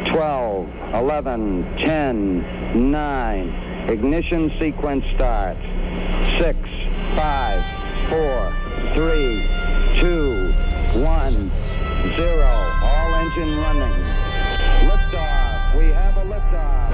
12, 11, 10, 9. Ignition sequence starts. 6, 5, 4, 3, 2, 1, 0. All engine running. Liftoff. We have a liftoff.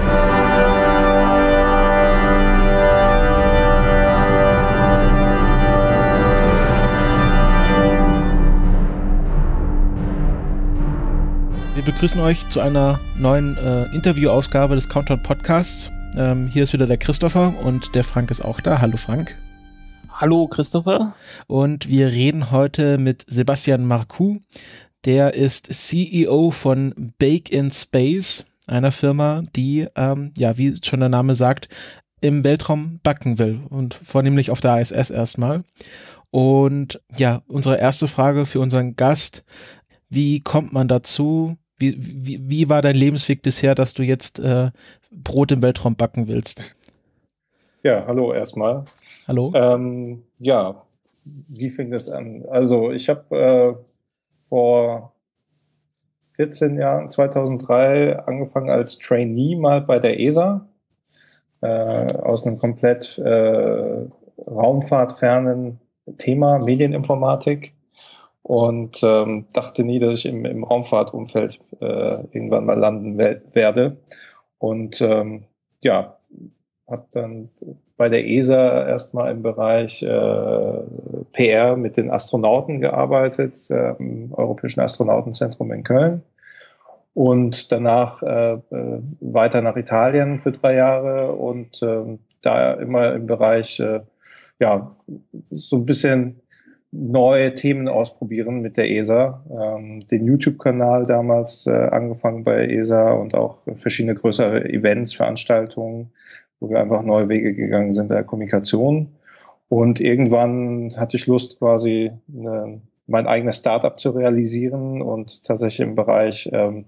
Wir begrüßen euch zu einer neuen Interviewausgabe des Countdown Podcasts. Hier ist wieder der Christopher und der Frank ist auch da. Hallo Frank. Hallo Christopher. Und wir reden heute mit Sebastian Marcoux. Der ist CEO von Bake in Space, einer Firma, die, wie schon der Name sagt, im Weltraum backen will und vornehmlich auf der ISS erstmal. Und ja, unsere erste Frage für unseren Gast: Wie kommt man dazu? Wie war dein Lebensweg bisher, dass du jetzt Brot im Weltraum backen willst? Ja, hallo erstmal. Hallo. Wie fing das an? Also ich habe vor 14 Jahren, 2003, angefangen als Trainee mal bei der ESA, aus einem komplett raumfahrtfernen Thema, Medieninformatik. Und dachte nie, dass ich im Raumfahrtumfeld irgendwann mal landen werde. Und habe dann bei der ESA erstmal im Bereich PR mit den Astronauten gearbeitet, im Europäischen Astronautenzentrum in Köln. Und danach weiter nach Italien für 3 Jahre und da immer im Bereich so ein bisschen neue Themen ausprobieren mit der ESA. Den YouTube-Kanal damals angefangen bei ESA und auch verschiedene größere Events, Veranstaltungen, wo wir einfach neue Wege gegangen sind der Kommunikation. Und irgendwann hatte ich Lust, quasi mein eigenes Startup zu realisieren und tatsächlich im Bereich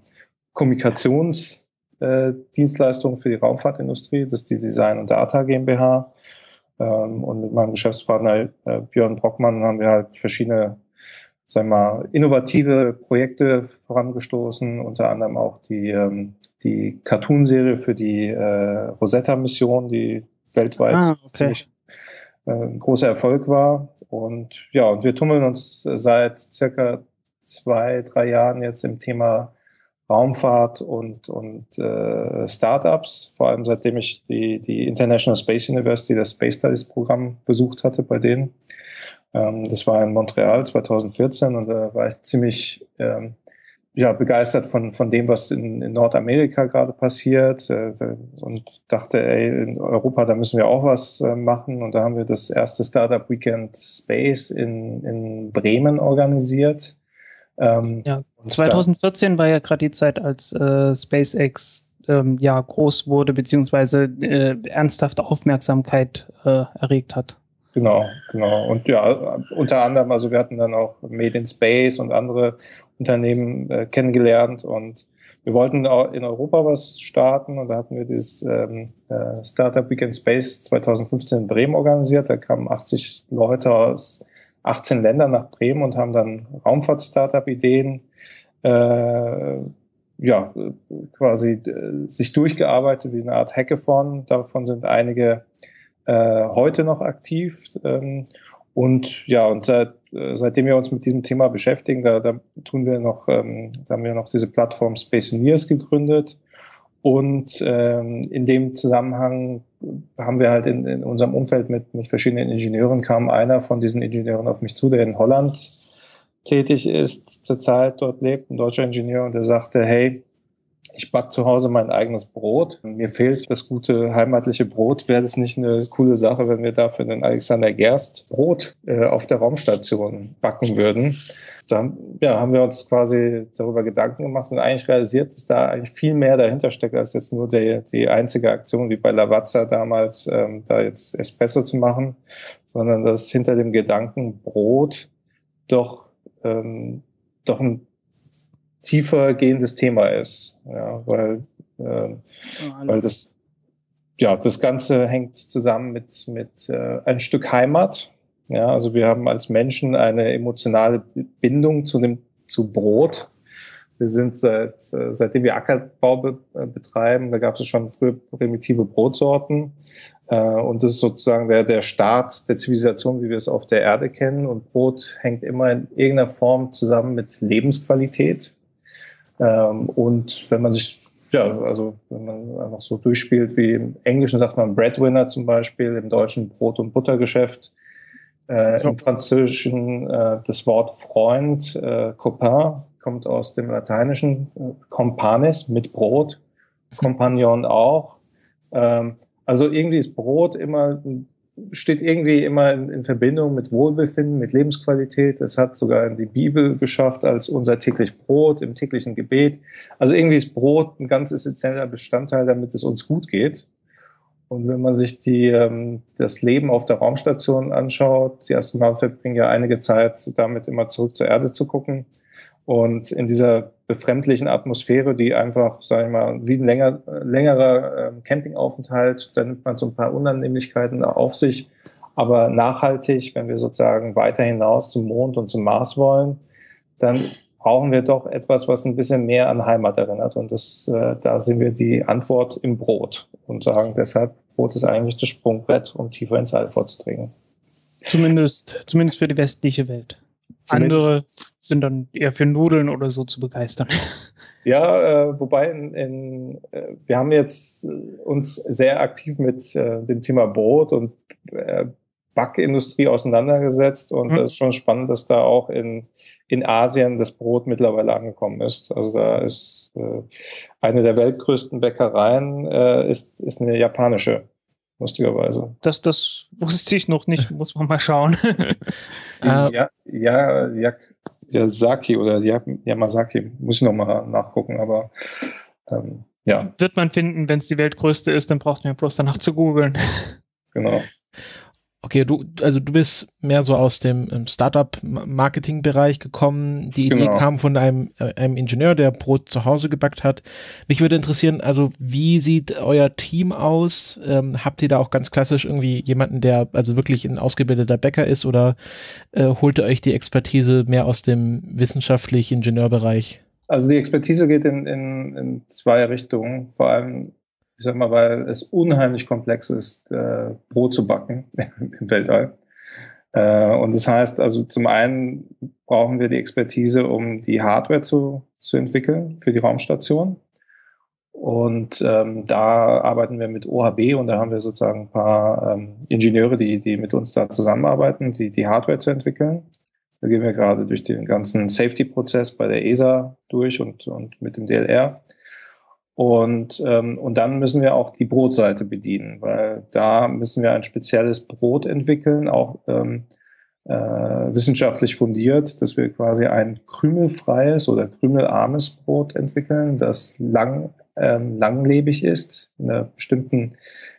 Kommunikationsdienstleistungen für die Raumfahrtindustrie, das ist die Design und Data GmbH. Und mit meinem Geschäftspartner Björn Brockmann haben wir halt verschiedene, innovative Projekte vorangestoßen, unter anderem auch die Cartoon-Serie für die Rosetta-Mission, die weltweit ziemlich großer Erfolg war. Und wir tummeln uns seit circa 2-3 Jahren jetzt im Thema Raumfahrt und Startups, vor allem seitdem ich die International Space University, das Space Studies Programm besucht hatte bei denen. Das war in Montreal 2014 und da war ich ziemlich begeistert von dem, was in Nordamerika gerade passiert und dachte, in Europa, da müssen wir auch was machen. Und da haben wir das erste Startup Weekend Space in Bremen organisiert. 2014 war ja gerade die Zeit, als SpaceX groß wurde, beziehungsweise ernsthafte Aufmerksamkeit erregt hat. Genau. Und unter anderem, also wir hatten dann auch Made in Space und andere Unternehmen kennengelernt und wir wollten auch in Europa was starten und da hatten wir dieses Startup Weekend Space 2015 in Bremen organisiert. Da kamen 80 Leute aus 18 Ländern nach Bremen und haben dann Raumfahrt-Startup-Ideen quasi sich durchgearbeitet wie eine Art Hackathon. Davon sind einige heute noch aktiv. Seitdem wir uns mit diesem Thema beschäftigen, da haben wir noch diese Plattform Spaceoneers gegründet. Und in dem Zusammenhang haben wir halt in unserem Umfeld mit verschiedenen Ingenieuren, kam einer von diesen Ingenieuren auf mich zu, der in Holland tätig ist, zurzeit dort lebt, ein deutscher Ingenieur, und der sagte, hey, ich backe zu Hause mein eigenes Brot. Mir fehlt das gute heimatliche Brot. Wäre das nicht eine coole Sache, wenn wir dafür den Alexander Gerst Brot auf der Raumstation backen würden? Dann haben wir uns quasi darüber Gedanken gemacht und eigentlich realisiert, dass da eigentlich viel mehr dahinter steckt, als jetzt nur die einzige Aktion wie bei Lavazza damals, da jetzt Espresso zu machen, sondern dass hinter dem Gedanken Brot doch ein tiefer gehendes Thema ist, weil das Ganze hängt zusammen mit ein Stück Heimat. Ja, also wir haben als Menschen eine emotionale Bindung zu Brot. Wir sind seitdem wir Ackerbau betreiben, da gab es schon früher primitive Brotsorten. Und das ist sozusagen der Start der Zivilisation, wie wir es auf der Erde kennen. Und Brot hängt immer in irgendeiner Form zusammen mit Lebensqualität. Und wenn man sich, wenn man einfach so durchspielt, wie im Englischen sagt man Breadwinner zum Beispiel, im Deutschen Brot- und Buttergeschäft, im Französischen das Wort Freund, Copain, kommt aus dem Lateinischen, Companis, mit Brot, Compagnon auch. Also irgendwie ist Brot steht irgendwie immer in Verbindung mit Wohlbefinden, mit Lebensqualität. Es hat sogar in die Bibel geschafft als unser täglich Brot im täglichen Gebet. Also irgendwie ist Brot ein ganz essentieller Bestandteil, damit es uns gut geht. Und wenn man sich das Leben auf der Raumstation anschaut, die Astronauten verbringen ja einige Zeit damit, immer zurück zur Erde zu gucken. Und in dieser befremdlichen Atmosphäre, die einfach, sage ich mal, wie ein längerer Campingaufenthalt, da nimmt man so ein paar Unannehmlichkeiten auf sich. Aber nachhaltig, wenn wir sozusagen weiter hinaus zum Mond und zum Mars wollen, dann brauchen wir doch etwas, was ein bisschen mehr an Heimat erinnert. Und da sehen wir die Antwort im Brot und sagen deshalb, Brot ist eigentlich das Sprungbrett, um tiefer ins All vorzudringen. Zumindest für die westliche Welt. Andere sind dann eher für Nudeln oder so zu begeistern. Ja, wobei wir haben jetzt uns sehr aktiv mit dem Thema Brot und Backindustrie auseinandergesetzt und das ist schon spannend, dass da auch in Asien das Brot mittlerweile angekommen ist. Also da ist eine der weltgrößten Bäckereien ist eine japanische, lustigerweise. Das wusste ich noch nicht, muss man mal schauen. Yasaki oder Yamazaki, muss ich nochmal nachgucken, aber ja. Wird man finden, wenn es die weltgrößte ist, dann braucht man ja bloß danach zu googeln. Genau. Okay, du bist mehr so aus dem Startup-Marketing-Bereich gekommen. Die Idee kam von einem Ingenieur, der Brot zu Hause gebackt hat. Mich würde interessieren, also wie sieht euer Team aus? Habt ihr da auch ganz klassisch irgendwie jemanden, der also wirklich ein ausgebildeter Bäcker ist oder holt ihr euch die Expertise mehr aus dem wissenschaftlichen Ingenieurbereich? Also die Expertise geht in zwei Richtungen, vor allem ich sag mal, weil es unheimlich komplex ist, Brot zu backen im Weltall. Und das heißt, also zum einen brauchen wir die Expertise, um die Hardware zu entwickeln für die Raumstation. Und da arbeiten wir mit OHB und da haben wir sozusagen ein paar Ingenieure, die mit uns da zusammenarbeiten, die Hardware zu entwickeln. Da gehen wir gerade durch den ganzen Safety-Prozess bei der ESA durch und mit dem DLR. Und dann müssen wir auch die Brotseite bedienen, weil da müssen wir ein spezielles Brot entwickeln, auch wissenschaftlich fundiert, dass wir quasi ein krümelfreies oder krümelarmes Brot entwickeln, das langlebig ist, in einer bestimmten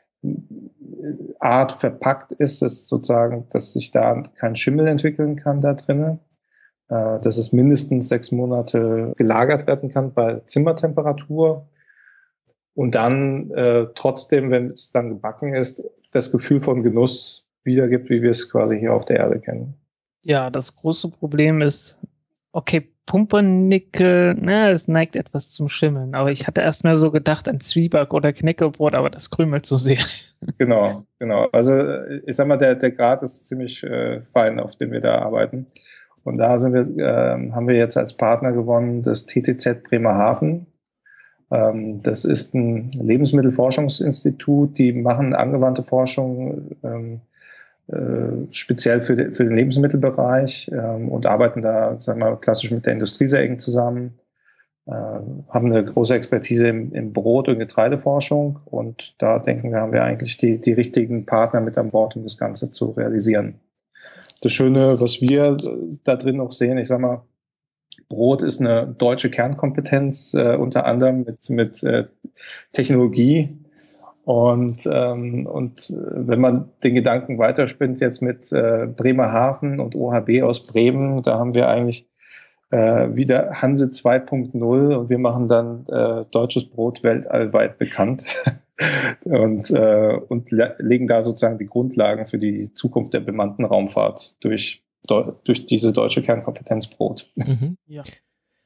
Art verpackt ist, dass sich da kein Schimmel entwickeln kann da drinnen, dass es mindestens 6 Monate gelagert werden kann bei Zimmertemperatur. Und dann trotzdem, wenn es dann gebacken ist, das Gefühl von Genuss wiedergibt, wie wir es quasi hier auf der Erde kennen. Ja, das große Problem ist, okay, Pumpernickel, es neigt etwas zum Schimmeln. Aber ich hatte erst mal so gedacht an Zwieback oder Knäckebrot, aber das krümelt so sehr. Genau. Also ich sag mal, der Grad ist ziemlich fein, auf dem wir da arbeiten. Und da haben wir jetzt als Partner gewonnen das TTZ Bremerhaven. Das ist ein Lebensmittelforschungsinstitut, die machen angewandte Forschung speziell für den Lebensmittelbereich und arbeiten da, sagen wir mal, klassisch mit der Industrie sehr eng zusammen, haben eine große Expertise im Brot- und Getreideforschung und da denken wir, haben wir eigentlich die richtigen Partner mit an Bord, um das Ganze zu realisieren. Das Schöne, was wir da drin noch sehen, ich sag mal, Brot ist eine deutsche Kernkompetenz, unter anderem mit Technologie. Und wenn man den Gedanken weiterspinnt jetzt mit Bremerhaven und OHB aus Bremen, da haben wir eigentlich wieder Hanse 2.0 und wir machen dann deutsches Brot weltallweit bekannt und legen da sozusagen die Grundlagen für die Zukunft der bemannten Raumfahrt durch diese deutsche Kernkompetenz Brot. Mhm. Ja.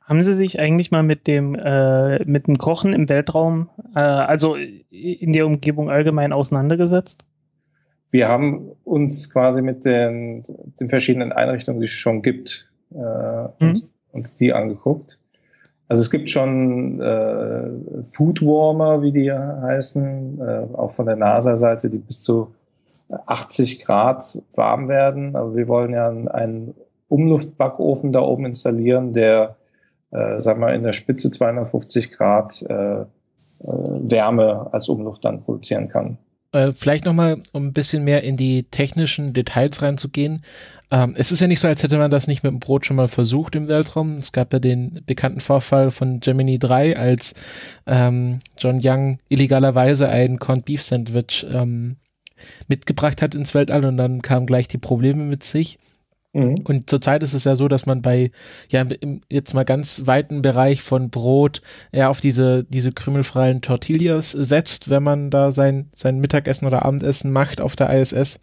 Haben Sie sich eigentlich mal mit dem Kochen im Weltraum, also in der Umgebung allgemein auseinandergesetzt? Wir haben uns quasi mit den verschiedenen Einrichtungen, die es schon gibt, uns die angeguckt. Also es gibt schon Foodwarmer, wie die heißen, auch von der NASA-Seite, die bis zu 80 Grad warm werden. Aber wir wollen ja einen Umluftbackofen da oben installieren, der, sagen wir, in der Spitze 250 Grad Wärme als Umluft dann produzieren kann. Vielleicht nochmal, um ein bisschen mehr in die technischen Details reinzugehen. Es ist ja nicht so, als hätte man das nicht mit dem Brot schon mal versucht im Weltraum. Es gab ja den bekannten Vorfall von Gemini 3, als John Young illegalerweise ein Corned Beef Sandwich mitgebracht hat ins Weltall und dann kamen gleich die Probleme mit sich. Und zurzeit ist es ja so, dass man bei, ja, im jetzt mal ganz weiten Bereich von Brot eher auf diese Krümelfreien Tortillas setzt, wenn man da sein Mittagessen oder Abendessen macht auf der ISS.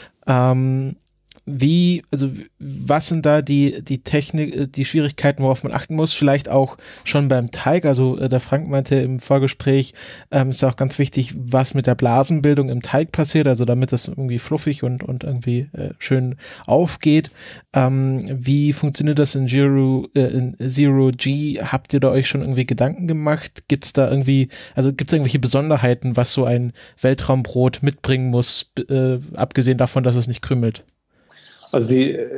Was sind da die Technik, die Schwierigkeiten, worauf man achten muss? Vielleicht auch schon beim Teig. Also der Frank meinte im Vorgespräch, ist auch ganz wichtig, was mit der Blasenbildung im Teig passiert, also damit das irgendwie fluffig und irgendwie schön aufgeht. Wie funktioniert das in Zero G? Habt ihr da euch schon irgendwie Gedanken gemacht? Gibt's irgendwelche Besonderheiten, was so ein Weltraumbrot mitbringen muss, abgesehen davon, dass es nicht krümelt? Also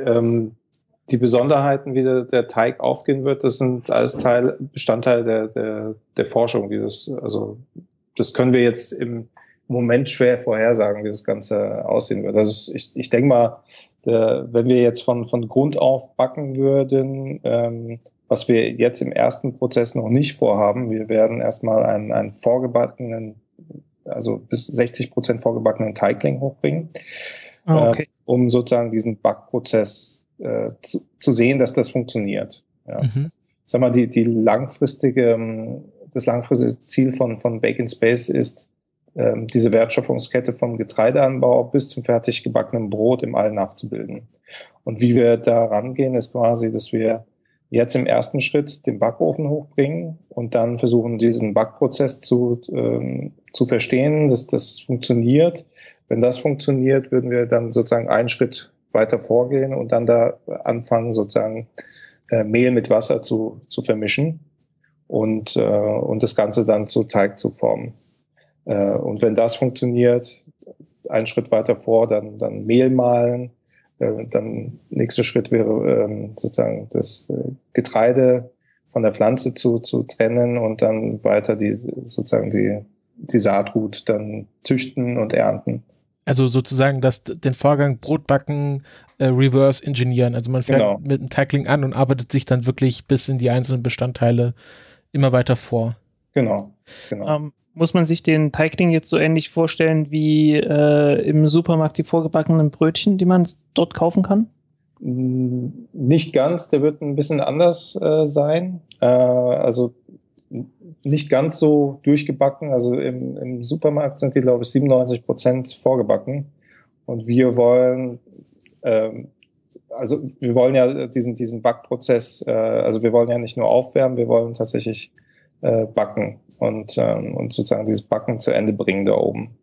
die Besonderheiten, wie der Teig aufgehen wird, das sind alles Bestandteil der Forschung. Also das können wir jetzt im Moment schwer vorhersagen, wie das Ganze aussehen wird. Also ich denke mal, wenn wir jetzt von Grund auf backen würden, was wir jetzt im ersten Prozess noch nicht vorhaben, wir werden erstmal einen vorgebackenen, also bis 60% vorgebackenen Teigling hochbringen. Okay. Um sozusagen diesen Backprozess zu sehen, dass das funktioniert. Ja. Sag mal, das langfristige Ziel von Bake in Space ist, diese Wertschöpfungskette vom Getreideanbau bis zum fertig gebackenen Brot im All nachzubilden. Und wie wir da rangehen, ist quasi, dass wir jetzt im ersten Schritt den Backofen hochbringen und dann versuchen, diesen Backprozess zu verstehen, dass das funktioniert. Wenn das funktioniert, würden wir dann sozusagen einen Schritt weiter vorgehen und dann da anfangen, sozusagen Mehl mit Wasser zu vermischen und das Ganze dann zu Teig zu formen. Und wenn das funktioniert, einen Schritt weiter vor, dann Mehl mahlen. Dann nächster Schritt wäre sozusagen das Getreide von der Pflanze zu trennen und dann weiter die Saatgut dann züchten und ernten. Also sozusagen den Vorgang Brotbacken reverse engineeren. Also man fängt mit dem Teigling an und arbeitet sich dann wirklich bis in die einzelnen Bestandteile immer weiter vor. Genau. Muss man sich den Teigling jetzt so ähnlich vorstellen wie im Supermarkt die vorgebackenen Brötchen, die man dort kaufen kann? Nicht ganz, der wird ein bisschen anders sein. Also nicht ganz so durchgebacken. Also im Supermarkt sind die, glaube ich, 97% vorgebacken. Und wir wollen ja diesen Backprozess, also wir wollen ja nicht nur aufwärmen, wir wollen tatsächlich backen und sozusagen dieses Backen zu Ende bringen da oben.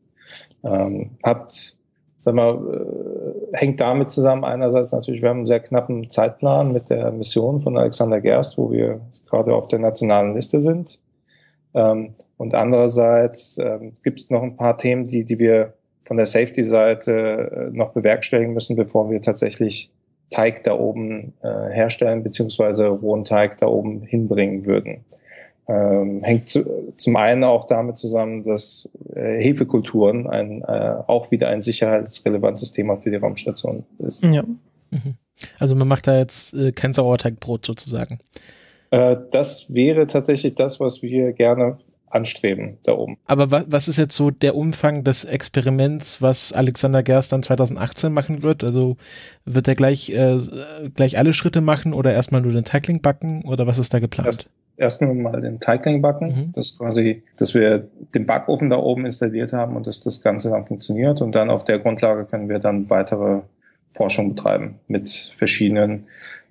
Hängt damit zusammen, einerseits natürlich, wir haben einen sehr knappen Zeitplan mit der Mission von Alexander Gerst, wo wir gerade auf der nationalen Liste sind. Und andererseits gibt es noch ein paar Themen, die wir von der Safety-Seite noch bewerkstelligen müssen, bevor wir tatsächlich Teig da oben herstellen, beziehungsweise rohen Teig da oben hinbringen würden. Hängt zum einen auch damit zusammen, dass Hefekulturen auch wieder ein sicherheitsrelevantes Thema für die Raumstation ist. Ja. Also man macht da jetzt kein Sauerteigbrot sozusagen. Das wäre tatsächlich das, was wir gerne anstreben da oben. Aber was ist jetzt so der Umfang des Experiments, was Alexander Gerst dann 2018 machen wird? Also wird er gleich alle Schritte machen oder erstmal nur den Teigling backen oder was ist da geplant? Erst nur mal den Teigling backen, das quasi, dass wir den Backofen da oben installiert haben und dass das Ganze dann funktioniert und dann auf der Grundlage können wir dann weitere Forschung betreiben mit verschiedenen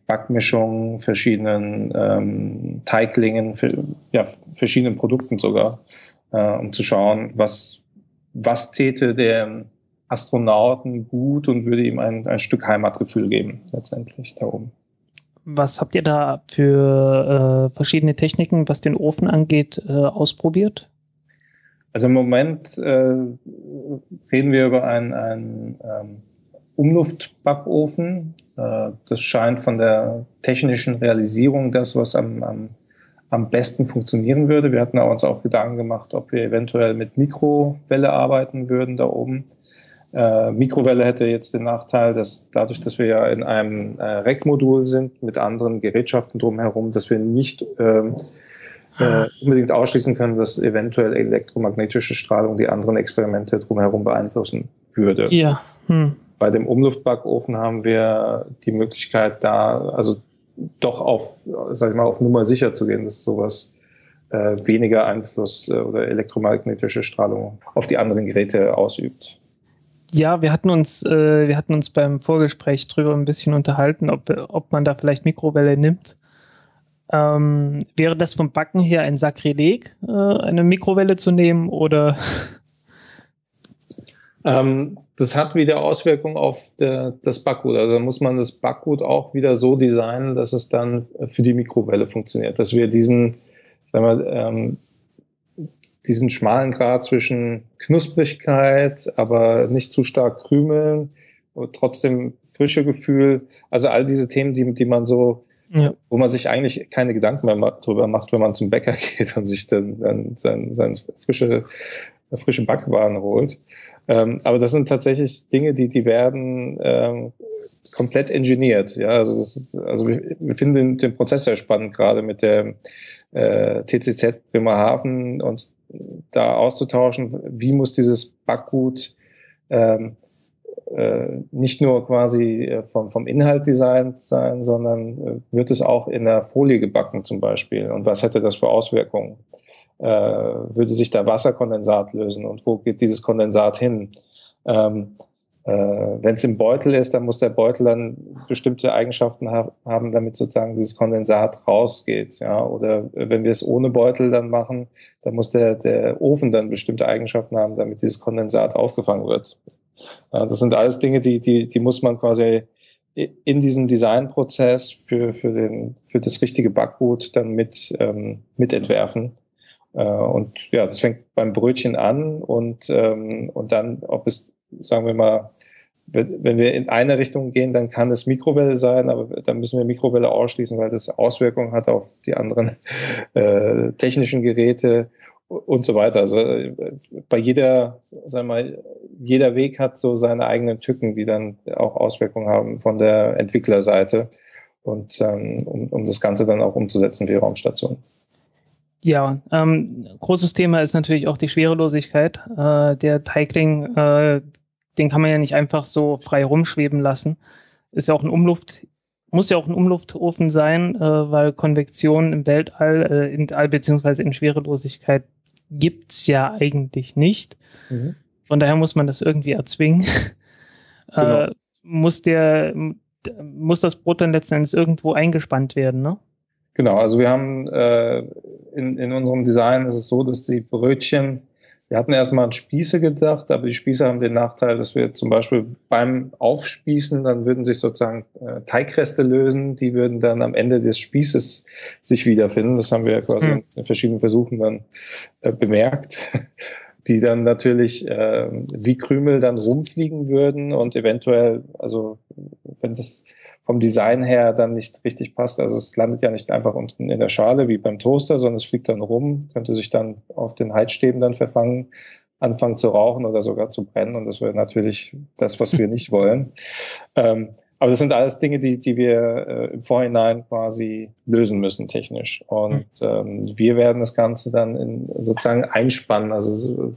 Backmischungen, verschiedenen Teiglingen, verschiedenen Produkten sogar, um zu schauen, was täte der Astronauten gut und würde ihm ein Stück Heimatgefühl geben, letztendlich da oben. Was habt ihr da für verschiedene Techniken, was den Ofen angeht, ausprobiert? Also im Moment reden wir über einen Umluftbackofen. Das scheint von der technischen Realisierung das, was am besten funktionieren würde. Wir hatten uns auch Gedanken gemacht, ob wir eventuell mit Mikrowelle arbeiten würden da oben. Mikrowelle hätte jetzt den Nachteil, dass dadurch, dass wir ja in einem Rack-Modul sind mit anderen Gerätschaften drumherum, dass wir nicht unbedingt ausschließen können, dass eventuell elektromagnetische Strahlung die anderen Experimente drumherum beeinflussen würde. Ja. Bei dem Umluftbackofen haben wir die Möglichkeit, da also doch auf Nummer sicher zu gehen, dass sowas weniger Einfluss oder elektromagnetische Strahlung auf die anderen Geräte ausübt. Ja, wir hatten uns beim Vorgespräch drüber ein bisschen unterhalten, ob man da vielleicht Mikrowelle nimmt. Wäre das vom Backen her ein Sakrileg, eine Mikrowelle zu nehmen, oder? Das hat wieder Auswirkungen auf das Backgut. Also muss man das Backgut auch wieder so designen, dass es dann für die Mikrowelle funktioniert. Dass wir diesen schmalen Grad zwischen Knusprigkeit, aber nicht zu stark krümeln und trotzdem frische Gefühl. Also all diese Themen, die man so, wo man sich eigentlich keine Gedanken mehr drüber macht, wenn man zum Bäcker geht und sich dann seine frische Backwaren holt. Aber das sind tatsächlich Dinge, die werden komplett engineert. Ja, also wir finden den Prozess sehr spannend, gerade mit der TCZ Bremerhaven, uns da auszutauschen, wie muss dieses Backgut nicht nur quasi vom Inhalt designt sein, sondern wird es auch in der Folie gebacken zum Beispiel, und was hätte das für Auswirkungen? Würde sich da Wasserkondensat lösen und wo geht dieses Kondensat hin? Wenn es im Beutel ist, dann muss der Beutel dann bestimmte Eigenschaften haben, damit sozusagen dieses Kondensat rausgeht. Ja? Oder wenn wir es ohne Beutel dann machen, dann muss der Ofen dann bestimmte Eigenschaften haben, damit dieses Kondensat aufgefangen wird. Das sind alles Dinge, die muss man quasi in diesem Designprozess für das richtige Backgut dann mit entwerfen. Und ja, das fängt beim Brötchen an und dann, ob es, sagen wir mal, wenn wir in eine Richtung gehen, dann kann es Mikrowelle sein, aber dann müssen wir Mikrowelle ausschließen, weil das Auswirkungen hat auf die anderen technischen Geräte und so weiter. Also bei jeder Weg hat so seine eigenen Tücken, die dann auch Auswirkungen haben von der Entwicklerseite und um das Ganze dann auch umzusetzen wie Raumstation. Ja, großes Thema ist natürlich auch die Schwerelosigkeit. Der Teigling, den kann man ja nicht einfach so frei rumschweben lassen. Ist ja auch muss ja auch ein Umluftofen sein, weil Konvektion im Weltall, beziehungsweise in Schwerelosigkeit gibt's ja eigentlich nicht. Mhm. Von daher muss man das irgendwie erzwingen. Genau. Muss das Brot dann letzten Endes irgendwo eingespannt werden, ne? Genau, also wir haben in unserem Design ist es so, dass die Brötchen, wir hatten erstmal an Spieße gedacht, aber die Spieße haben den Nachteil, dass wir zum Beispiel beim Aufspießen, dann würden sich sozusagen Teigreste lösen, die würden dann am Ende des Spießes sich wiederfinden. Das haben wir quasi in verschiedenen Versuchen dann bemerkt, die dann natürlich wie Krümel dann rumfliegen würden und eventuell, also wenn das vom Design her dann nicht richtig passt. Also es landet ja nicht einfach unten in der Schale wie beim Toaster, sondern es fliegt dann rum, könnte sich dann auf den Heizstäben dann verfangen, anfangen zu rauchen oder sogar zu brennen. Und das wäre natürlich das, was wir nicht wollen. Aber das sind alles Dinge, die wir im Vorhinein quasi lösen müssen technisch. Und wir werden das Ganze dann sozusagen einspannen. Also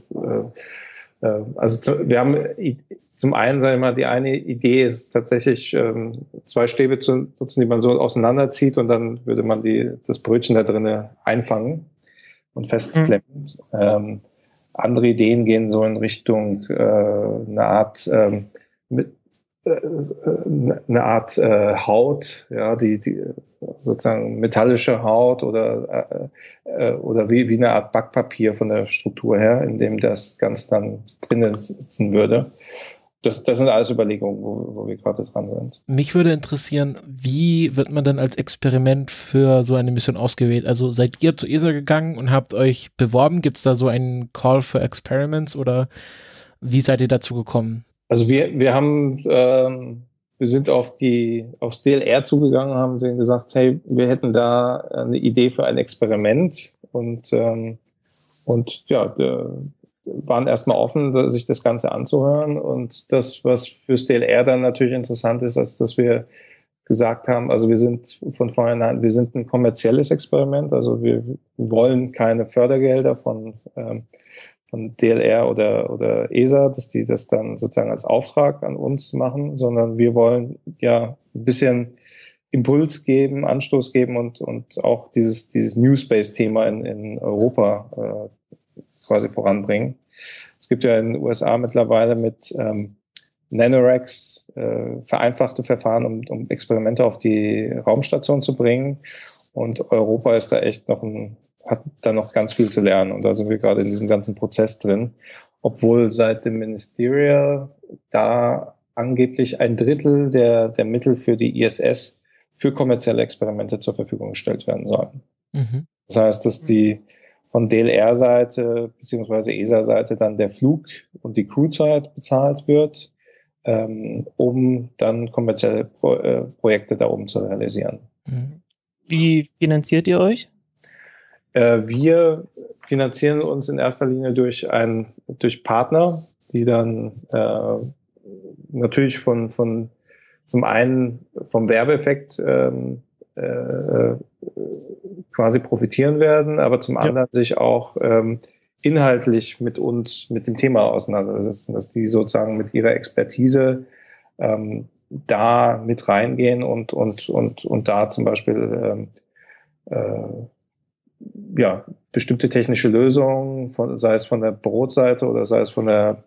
wir haben zum einen, sagen wir mal, die eine Idee ist tatsächlich 2 Stäbe zu nutzen, die man so auseinanderzieht, und dann würde man das Brötchen da drinnen einfangen und festklemmen. Andere Ideen gehen so in Richtung eine Art eine Art Haut, ja, die sozusagen metallische Haut oder wie eine Art Backpapier von der Struktur her, in dem das Ganze dann drinnen sitzen würde. Das sind alles Überlegungen, wo wir gerade dran sind. Mich würde interessieren, wie wird man denn als Experiment für so eine Mission ausgewählt? Also seid ihr zur ESA gegangen und habt euch beworben? Gibt es da so einen Call for Experiments oder wie seid ihr dazu gekommen? Also wir sind aufs DLR zugegangen, haben denen gesagt, hey, wir hätten da eine Idee für ein Experiment und waren erstmal offen, sich das Ganze anzuhören. Und das, was fürs DLR dann natürlich interessant ist, ist, dass wir gesagt haben, also wir sind von vornherein, wir sind ein kommerzielles Experiment, also wir wollen keine Fördergelder von DLR oder ESA, dass die das dann sozusagen als Auftrag an uns machen, sondern wir wollen ja ein bisschen Impuls geben, Anstoß geben und auch dieses New Space-Thema in Europa quasi voranbringen. Es gibt ja in den USA mittlerweile mit NanoRacks vereinfachte Verfahren, um Experimente auf die Raumstation zu bringen. Und Europa ist da echt hat da noch ganz viel zu lernen. Und da sind wir gerade in diesem ganzen Prozess drin. Obwohl seit dem Ministerial da angeblich 1/3 der Mittel für die ISS für kommerzielle Experimente zur Verfügung gestellt werden sollen. Mhm. Das heißt, dass die von DLR-Seite bzw. ESA-Seite dann der Flug und die Crewzeit bezahlt wird, um dann kommerzielle Projekte da oben zu realisieren. Wie finanziert ihr euch? Wir finanzieren uns in erster Linie durch Partner, die dann natürlich zum einen vom Werbeeffekt quasi profitieren werden, aber zum anderen sich auch inhaltlich mit uns, mit dem Thema auseinandersetzen, dass die sozusagen mit ihrer Expertise da mit reingehen und da zum Beispiel bestimmte technische Lösungen, sei es von der Brotseite oder sei es von der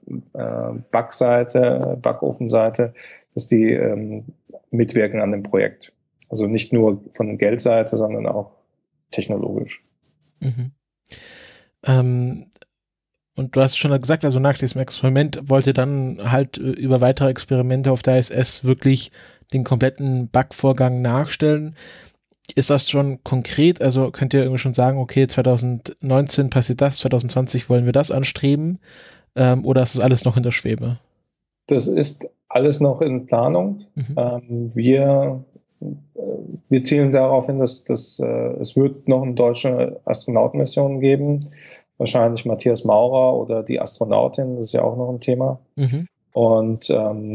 Backofenseite, dass die mitwirken an dem Projekt. Also nicht nur von der Geldseite, sondern auch technologisch. Mhm. Und du hast schon gesagt, also nach diesem Experiment wollt ihr dann halt über weitere Experimente auf der ISS wirklich den kompletten Backvorgang nachstellen. Ist das schon konkret? Also könnt ihr irgendwie schon sagen, okay, 2019 passiert das, 2020 wollen wir das anstreben? Oder ist das alles noch in der Schwebe? Das ist alles noch in Planung. Mhm. Wir zielen darauf hin, dass es wird noch eine deutsche Astronautenmission geben. Wahrscheinlich Matthias Maurer oder die Astronautin, das ist ja auch noch ein Thema. Mhm. Und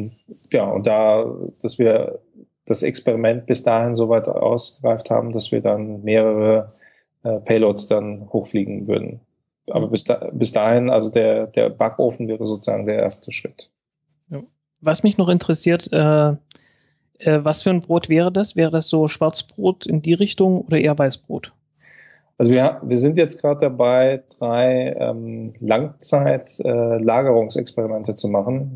dass wir das Experiment bis dahin so weit ausgereift haben, dass wir dann mehrere Payloads dann hochfliegen würden. Aber bis dahin, also der Backofen wäre sozusagen der erste Schritt. Ja. Was mich noch interessiert, was für ein Brot wäre das? Wäre das so Schwarzbrot in die Richtung oder eher Weißbrot? Also wir sind jetzt gerade dabei, 3 Langzeit-Lagerungsexperimente zu machen.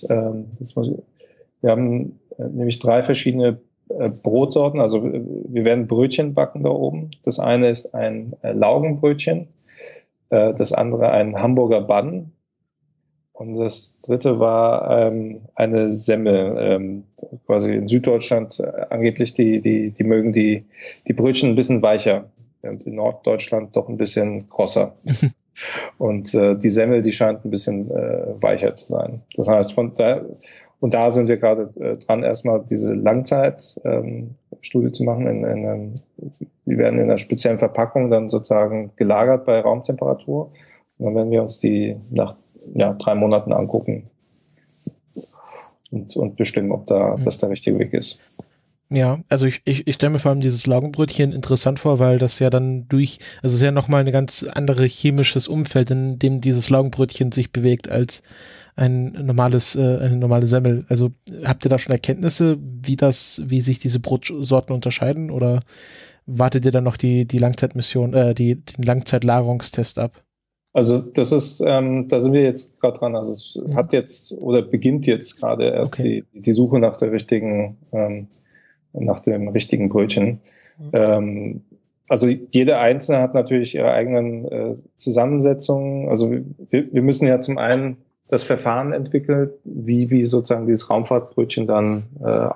Wir haben nämlich 3 verschiedene Brotsorten. Also wir werden Brötchen backen da oben. Das eine ist ein Laugenbrötchen, das andere ein Hamburger Bun und das dritte war eine Semmel. Quasi in Süddeutschland angeblich, die mögen die Brötchen ein bisschen weicher. Und in Norddeutschland doch ein bisschen krosser. Und die Semmel, die scheint ein bisschen weicher zu sein. Das heißt, da sind wir gerade dran, erstmal diese Langzeitstudie zu machen. Die werden in einer speziellen Verpackung dann sozusagen gelagert bei Raumtemperatur. Und dann werden wir uns die nach 3 Monaten angucken und bestimmen, ob das der richtige Weg ist. Ja, also ich stelle mir vor allem dieses Laugenbrötchen interessant vor, weil das ja dann es ist ja nochmal ein ganz anderes chemisches Umfeld, in dem dieses Laugenbrötchen sich bewegt als eine normale Semmel. Also habt ihr da schon Erkenntnisse, wie sich diese Brotsorten unterscheiden oder wartet ihr dann noch die Langzeitmission, den Langzeitlagerungstest ab? Also das ist, da sind wir jetzt gerade dran. Also es hat jetzt oder beginnt jetzt gerade erst die Suche nach der nach dem richtigen Brötchen. Also jede Einzelne hat natürlich ihre eigenen Zusammensetzungen. Also wir müssen ja zum einen das Verfahren entwickeln, wie sozusagen dieses Raumfahrtbrötchen dann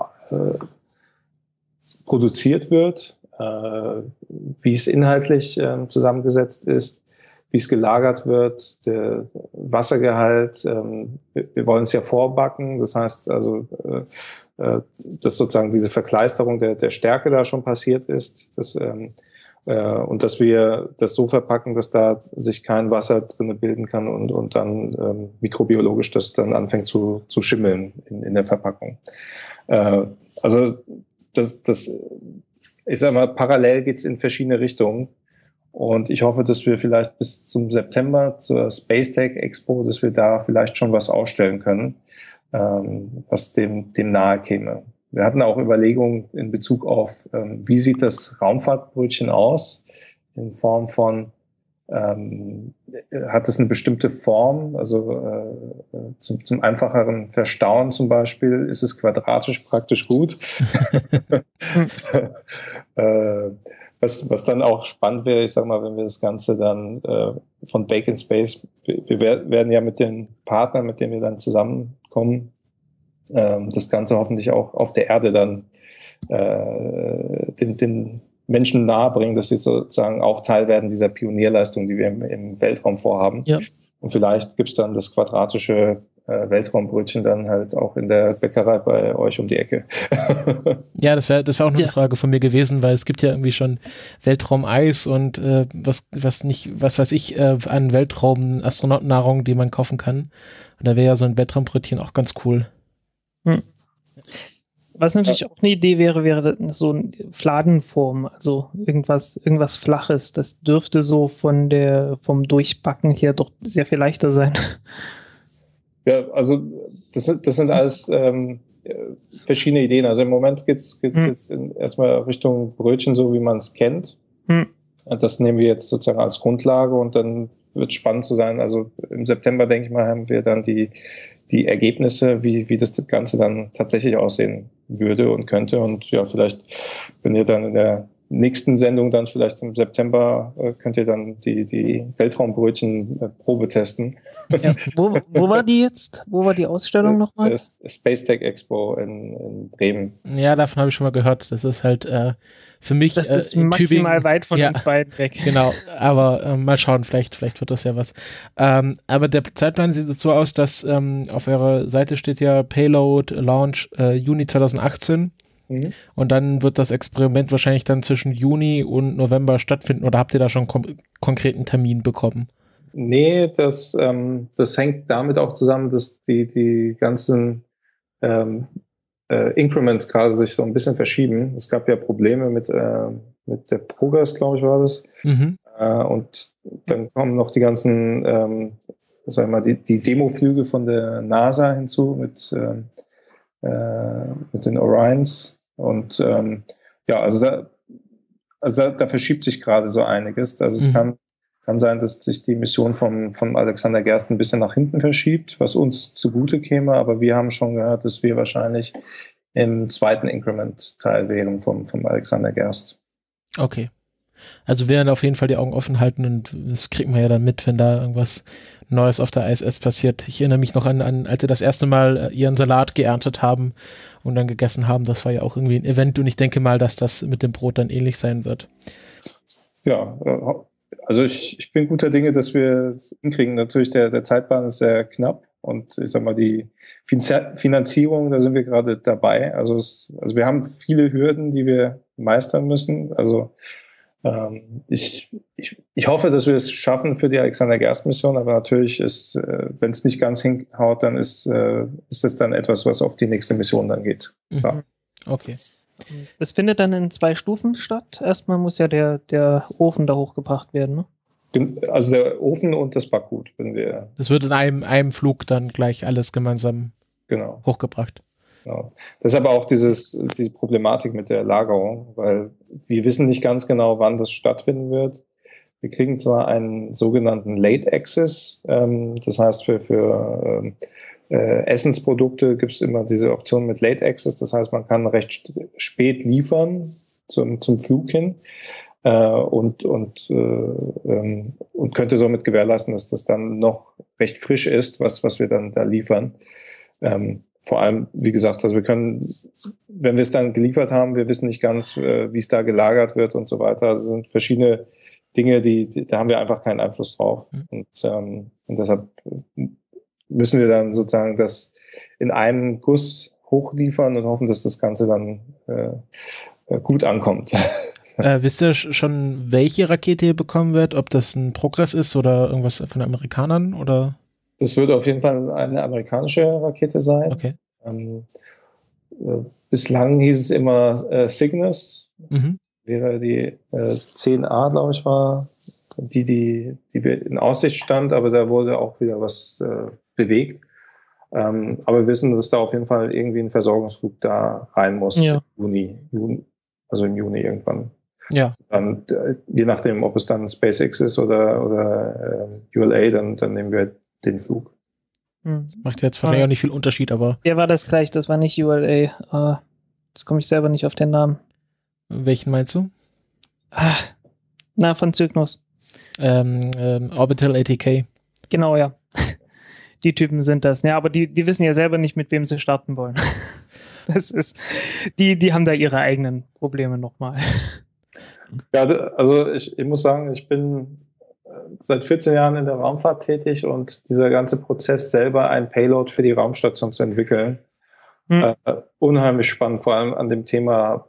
produziert wird, wie es inhaltlich zusammengesetzt ist, wie es gelagert wird, der Wassergehalt. Wir wollen es ja vorbacken, das heißt also, dass sozusagen diese Verkleisterung der Stärke da schon passiert ist, und dass wir das so verpacken, dass da sich kein Wasser drin bilden kann und dann mikrobiologisch das dann anfängt zu schimmeln in der Verpackung. Also ich sag mal, parallel geht's in verschiedene Richtungen. Und ich hoffe, dass wir vielleicht bis zum September zur Space Tech Expo, dass wir da vielleicht schon was ausstellen können, was dem nahe käme. Wir hatten auch Überlegungen in Bezug auf, wie sieht das Raumfahrtbrötchen aus, in Form von, hat es eine bestimmte Form, also zum einfacheren Verstauen zum Beispiel, ist es quadratisch praktisch gut. Was dann auch spannend wäre, ich sag mal, wenn wir das Ganze dann von Bake in Space, wir werden ja mit den Partnern, mit denen wir dann zusammenkommen, das Ganze hoffentlich auch auf der Erde dann den Menschen nahebringen, dass sie sozusagen auch Teil werden dieser Pionierleistung, die wir im Weltraum vorhaben. Ja. Und vielleicht gibt's dann das quadratische Weltraumbrötchen dann halt auch in der Bäckerei bei euch um die Ecke. Ja, das wär auch noch eine Frage von mir gewesen, weil es gibt ja irgendwie schon Weltraumeis und was weiß ich, an Weltraum-Astronautennahrung, die man kaufen kann. Und da wäre ja so ein Weltraumbrötchen auch ganz cool. Was natürlich auch eine Idee wäre so eine Fladenform, also irgendwas Flaches. Das dürfte so vom Durchbacken her doch sehr viel leichter sein. Ja, also das sind alles verschiedene Ideen. Also im Moment geht's jetzt erstmal Richtung Brötchen, so wie man es kennt. Das nehmen wir jetzt sozusagen als Grundlage und dann wird es spannend zu sein. Also im September, denke ich mal, haben wir dann die Ergebnisse, wie das Ganze dann tatsächlich aussehen würde und könnte. Und ja, vielleicht, wenn ihr dann in der nächsten Sendung dann vielleicht im September könnt ihr dann die Weltraumbrötchen Probe testen. Ja, wo war die jetzt? Wo war die Ausstellung nochmal? Space Tech Expo in Bremen. Ja, davon habe ich schon mal gehört. Das ist halt für mich das ist maximal Tübingen, weit von uns beiden weg. Genau, aber mal schauen, vielleicht wird das ja was. Aber der Zeitplan sieht so aus, dass auf eurer Seite steht ja Payload Launch Juni 2018. Und dann wird das Experiment wahrscheinlich dann zwischen Juni und November stattfinden, oder habt ihr da schon konkreten Termin bekommen? Nee, das hängt damit auch zusammen, dass die ganzen Increments gerade sich so ein bisschen verschieben. Es gab ja Probleme mit der Progress, glaube ich, war das. Und dann kommen noch die ganzen, sagen wir mal, die Demoflüge von der NASA hinzu mit den Orions. Und ja, also da verschiebt sich gerade so einiges. Also es kann sein, dass sich die Mission vom Alexander Gerst ein bisschen nach hinten verschiebt, was uns zugute käme, aber wir haben schon gehört, dass wir wahrscheinlich im zweiten Increment Teil wären vom Alexander Gerst. Okay. Also wir werden auf jeden Fall die Augen offen halten und das kriegt man ja dann mit, wenn da irgendwas Neues auf der ISS passiert. Ich erinnere mich noch an als sie das erste Mal ihren Salat geerntet haben und dann gegessen haben. Das war ja auch irgendwie ein Event und ich denke mal, dass das mit dem Brot dann ähnlich sein wird. Ja, also ich bin guter Dinge, dass wir es hinkriegen. Natürlich, der Zeitplan ist sehr knapp und ich sag mal, die Finanzierung, da sind wir gerade dabei. Also wir haben viele Hürden, die wir meistern müssen. Also ich hoffe, dass wir es schaffen für die Alexander-Gerst-Mission, aber natürlich ist, wenn es nicht ganz hinhaut, dann ist es dann etwas, was auf die nächste Mission dann geht. Ja. Okay. Das findet dann in 2 Stufen statt. Erstmal muss ja der Ofen da hochgebracht werden, ne? Also der Ofen und das Backgut. Das wird in einem Flug dann gleich alles gemeinsam hochgebracht. Genau. Das ist aber auch die Problematik mit der Lagerung, weil wir wissen nicht ganz genau, wann das stattfinden wird. Wir kriegen zwar einen sogenannten Late Access, das heißt für Essensprodukte gibt es immer diese Option mit Late Access, das heißt, man kann recht spät liefern zum Flug hin und könnte somit gewährleisten, dass das dann noch recht frisch ist, was wir dann da liefern. Vor allem, wie gesagt, also wir können, wenn wir es dann geliefert haben, wir wissen nicht ganz, wie es da gelagert wird und so weiter. Also es sind verschiedene Dinge, da haben wir einfach keinen Einfluss drauf. Und deshalb müssen wir dann sozusagen das in einem Guss hochliefern und hoffen, dass das Ganze dann gut ankommt. Wisst ihr schon, welche Rakete ihr bekommen wird? Ob das ein Progress ist oder irgendwas von den Amerikanern? Oder? Das wird auf jeden Fall eine amerikanische Rakete sein. Okay. Bislang hieß es immer Cygnus. Wäre die 10A, glaube ich, war die in Aussicht stand, aber da wurde auch wieder was bewegt. Aber wir wissen, dass da auf jeden Fall irgendwie ein Versorgungsflug da rein muss. Ja. Im Juni irgendwann. Ja. Dann, je nachdem, ob es dann SpaceX ist oder ULA, dann nehmen wir den Flug. Macht jetzt wahrscheinlich auch nicht viel Unterschied, aber. Ja, war das gleich, das war nicht ULA. Jetzt komme ich selber nicht auf den Namen. Welchen meinst du? Von Cygnus. Orbital ATK. Genau, ja. Die Typen sind das. Ja, aber die wissen ja selber nicht, mit wem sie starten wollen. Das ist, die haben da ihre eigenen Probleme nochmal. Ja, also ich muss sagen, ich bin seit 14 Jahren in der Raumfahrt tätig und dieser ganze Prozess selber ein Payload für die Raumstation zu entwickeln, unheimlich spannend, vor allem an dem Thema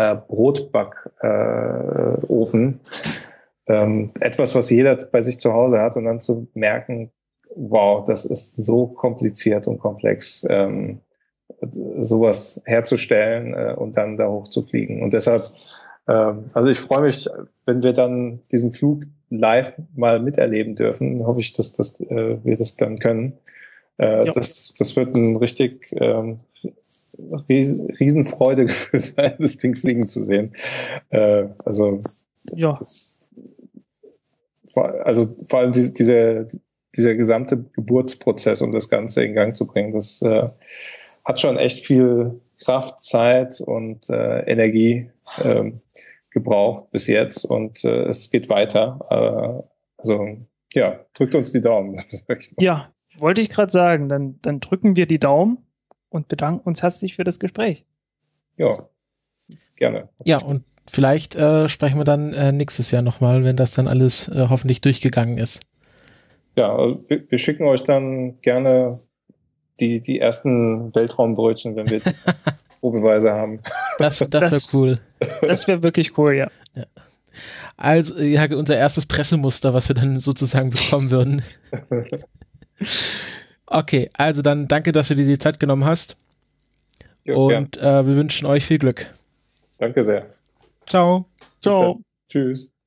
Brotbackofen. Etwas, was jeder bei sich zu Hause hat und dann zu merken, wow, das ist so kompliziert und komplex, sowas herzustellen und dann da hochzufliegen. Und deshalb, also ich freue mich, wenn wir dann diesen Flug live mal miterleben dürfen, hoffe ich, dass wir das dann können. Das wird ein richtig Riesenfreude sein, das Ding fliegen zu sehen. Vor allem dieser gesamte Geburtsprozess, um das Ganze in Gang zu bringen, das hat schon echt viel Kraft, Zeit und Energie gebraucht bis jetzt und es geht weiter. Drückt uns die Daumen. Ja, wollte ich gerade sagen. Dann drücken wir die Daumen und bedanken uns herzlich für das Gespräch. Ja, gerne. Ja, und vielleicht sprechen wir dann nächstes Jahr nochmal, wenn das dann alles hoffentlich durchgegangen ist. Ja, also wir schicken euch dann gerne die ersten Weltraumbrötchen, wenn wir Probeweise haben. Das wäre cool. Das wäre wirklich cool, ja. Also, ja, unser erstes Pressemuster, was wir dann sozusagen bekommen würden. Okay, also dann danke, dass du dir die Zeit genommen hast. Ja, und wir wünschen euch viel Glück. Danke sehr. Ciao. Ciao. Tschüss.